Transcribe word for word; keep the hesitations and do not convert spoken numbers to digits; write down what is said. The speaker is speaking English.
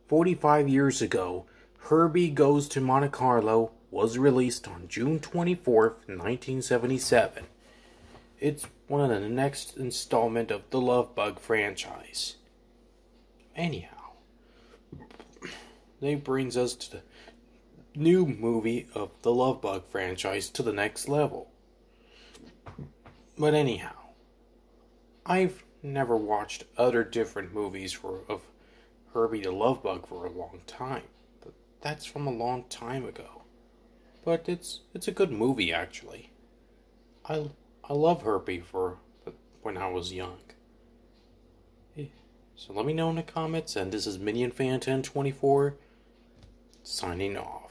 forty-five years ago, Herbie Goes to Monte Carlo was released on June twenty-fourth, nineteen seventy-seven. It's one of the next installment of the Love Bug franchise. Anyhow, that brings us to the new movie of the Love Bug franchise to the next level. But anyhow, I've never watched other different movies for of Herbie the Love Bug for a long time. But that's from a long time ago. But it's it's a good movie actually. I I love Herbie for when I was young. So let me know in the comments, and this is Minion Fan ten twenty-four signing off.